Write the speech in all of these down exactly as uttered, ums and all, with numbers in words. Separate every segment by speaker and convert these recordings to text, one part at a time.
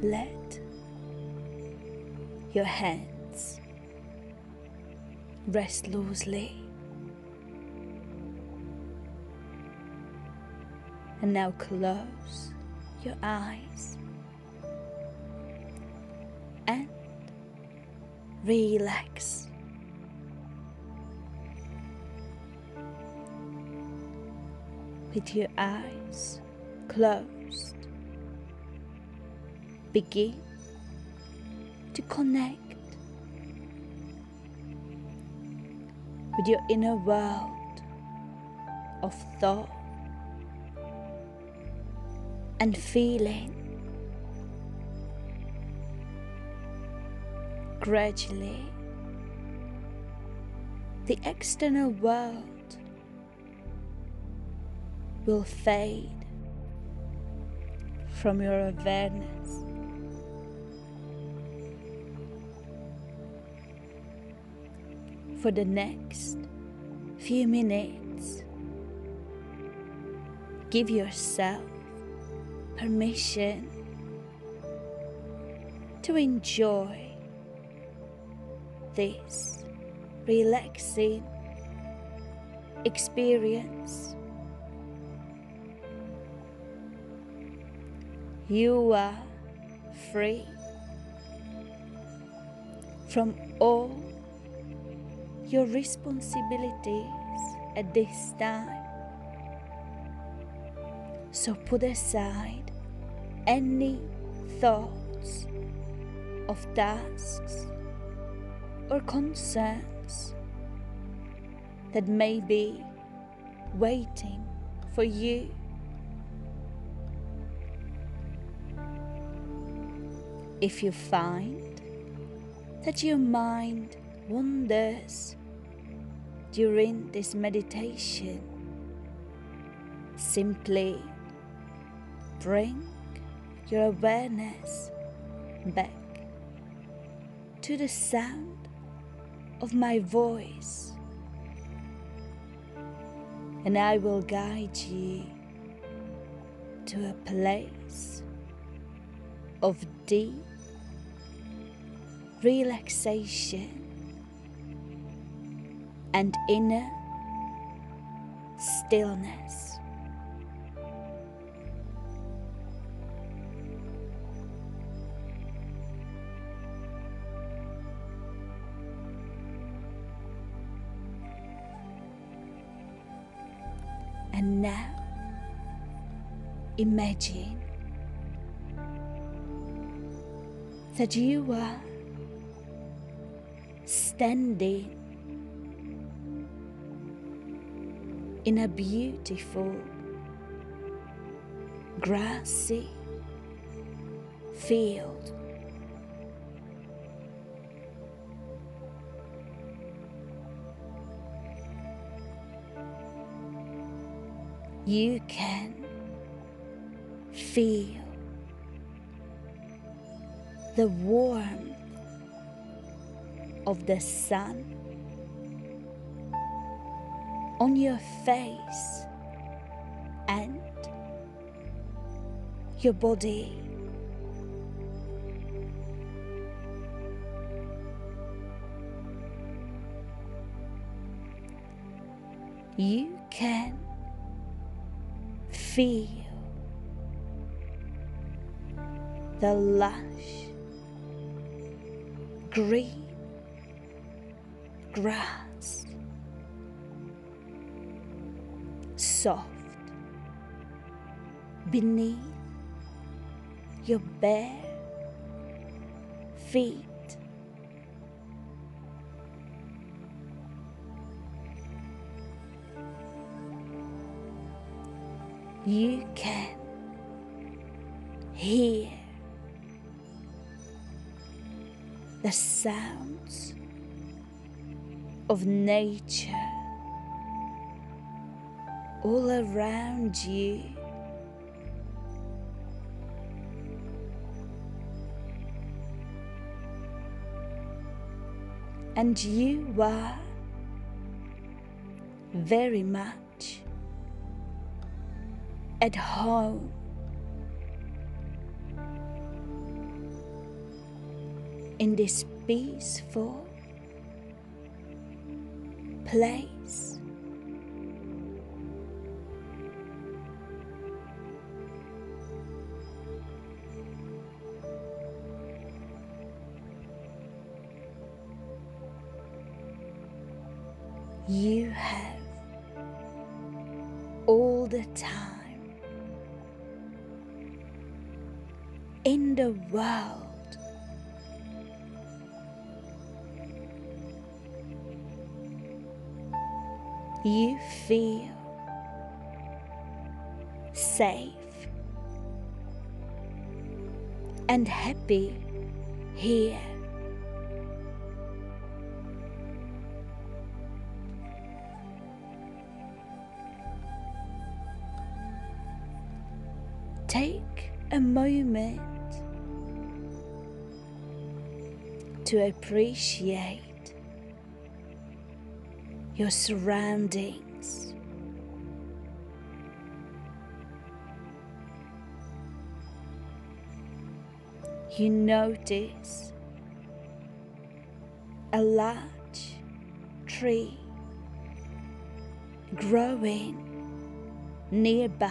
Speaker 1: Let your hands rest loosely. And now close your eyes and relax. With your eyes closed, begin to connect with your inner world of thought and feeling. Gradually, the external world will fade from your awareness. For the next few minutes, give yourself permission to enjoy this relaxing experience. You are free from all your responsibilities at this time. So put aside any thoughts of tasks or concerns that may be waiting for you. If you find that your mind wanders during this meditation, simply bring your awareness back to the sound of my voice, and I will guide you to a place of deep relaxation and inner stillness. And now imagine that you are standing in a beautiful grassy field. You can feel the warmth of the sun on your face and your body. You can feel the lush green grass, soft beneath your bare feet. You can hear the sounds of nature all around you. And you are very much at home in this peaceful place. You have all the time in the world. You feel safe and happy here. Take a moment to appreciate your surroundings. You notice a large tree growing nearby.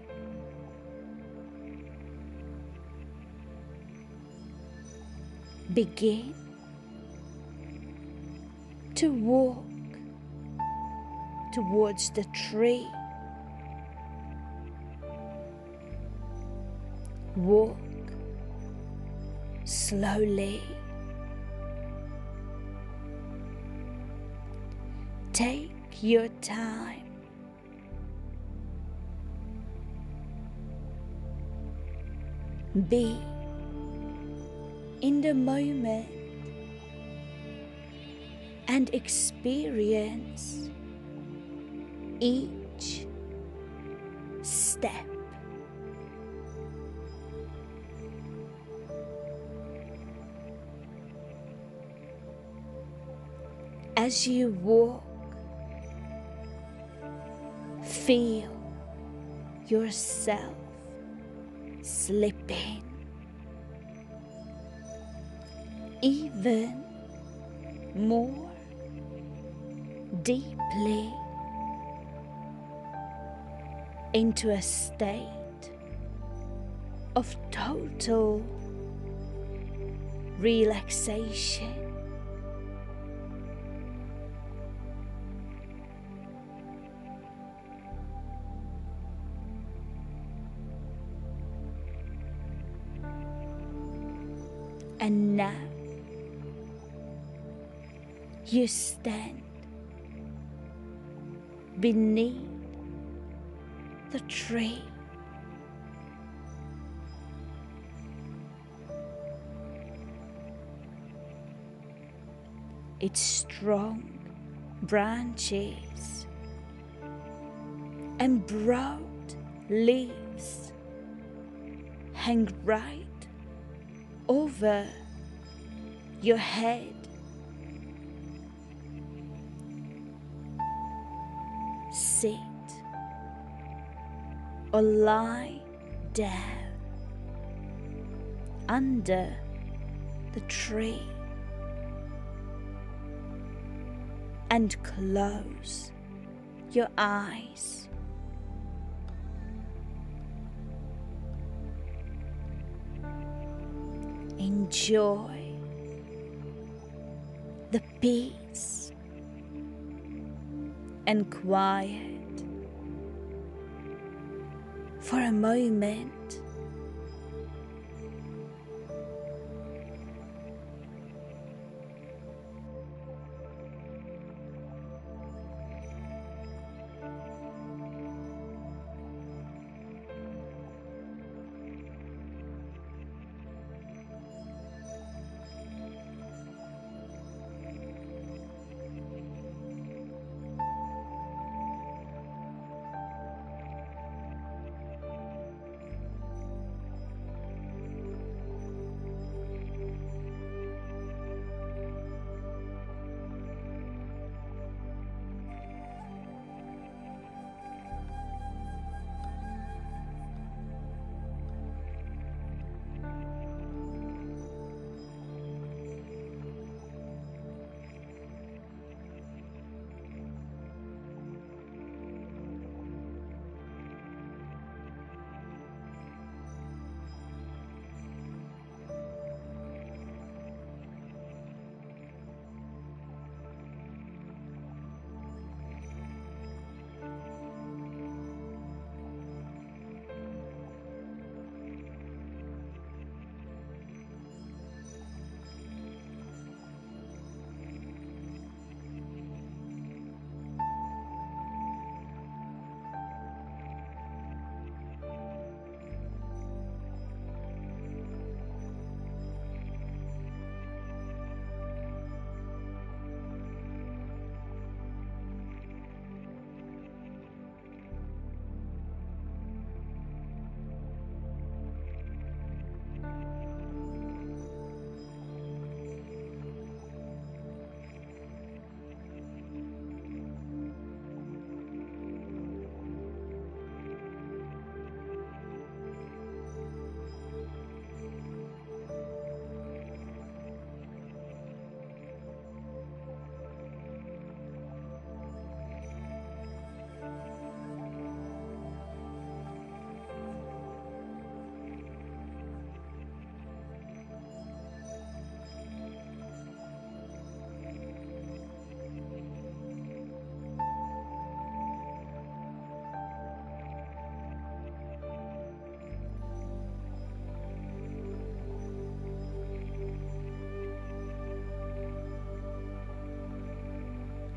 Speaker 1: Begin to walk towards the tree. Walk slowly. Take your time. Be in the moment and experience each step. As you walk, feel yourself slipping even more deeply into a state of total relaxation. And now you stand beneath the tree. Its strong branches and broad leaves hang right over your head. Sit or lie down under the tree and close your eyes. Enjoy the peace and quiet for a moment.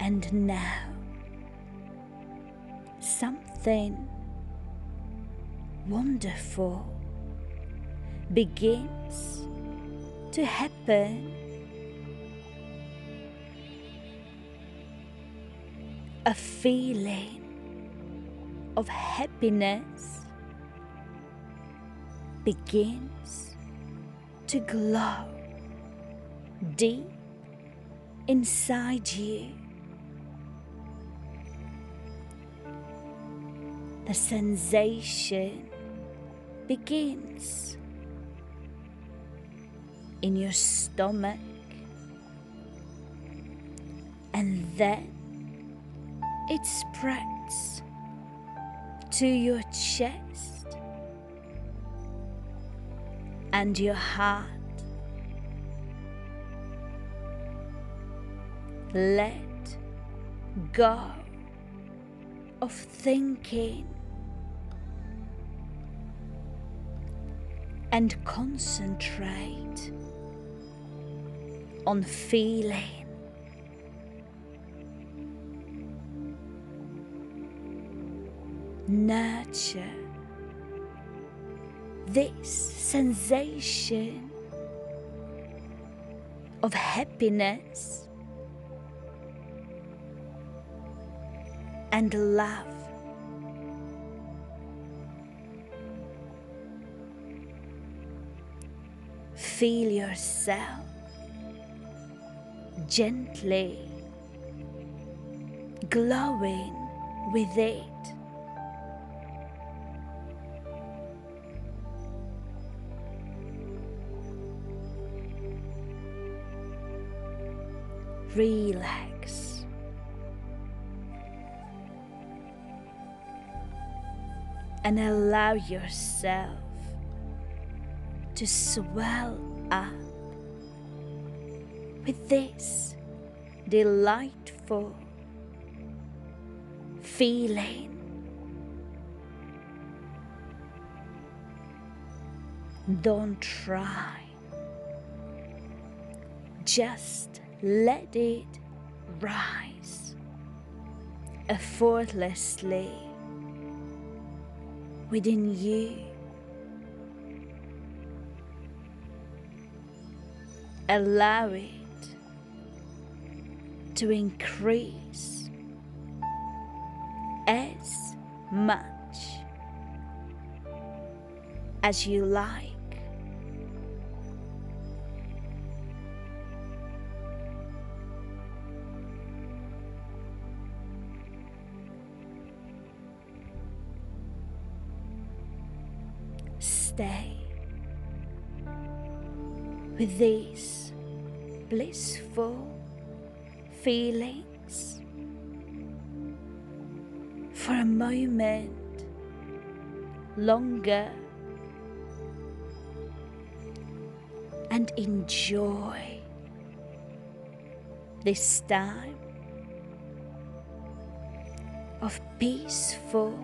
Speaker 1: And now, something wonderful begins to happen. A feeling of happiness begins to glow deep inside you. The sensation begins in your stomach, and then it spreads to your chest and your heart. Let go of thinking and concentrate on feeling. Nurture this sensation of happiness and love. Feel yourself gently glowing with it. Relax. And allow yourself to swell up with this delightful feeling. Don't try. Just let it rise effortlessly within you. Allow it to increase as much as you like. Stay with these blissful feelings for a moment longer and enjoy this time of peaceful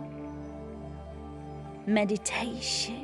Speaker 1: meditation.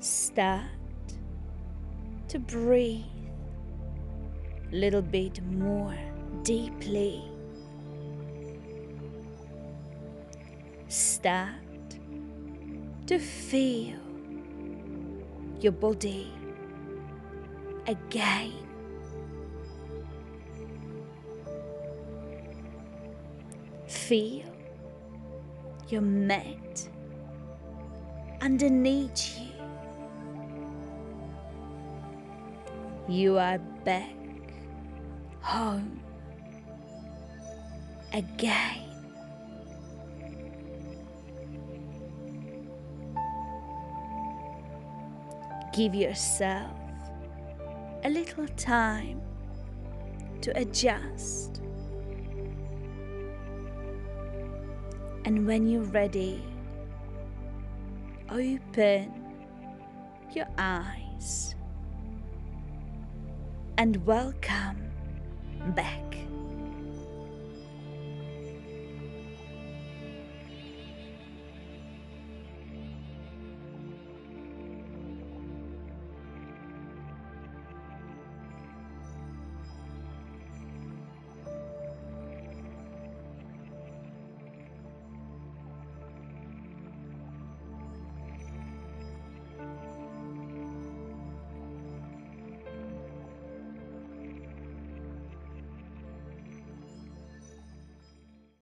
Speaker 1: Start to breathe a little bit more deeply. Start to feel your body again. Feel your mat underneath you. You are back home again. Give yourself a little time to adjust. And when you're ready, open your eyes and welcome back.